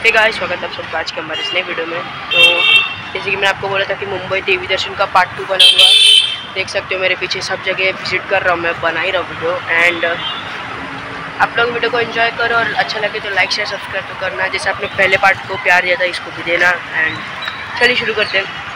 Hey guys, स्वागत है आप सबका आज के हमारे इस नए वीडियो में। तो जैसे कि मैंने आपको बोला था कि मुंबई देवी दर्शन का पार्ट 2 बनाऊंगा। देख सकते हो मेरे पीछे सब जगह विजिट कर रहा हूँ, मैं बना ही रहा हूँ वीडियो। एंड आप लोग वीडियो को एंजॉय करो और अच्छा लगे तो लाइक शेयर सब्सक्राइब तो करना। जैसे आपने पहले पार्ट को प्यार दिया था, इसको भी देना। एंड चलिए शुरू करते हैं।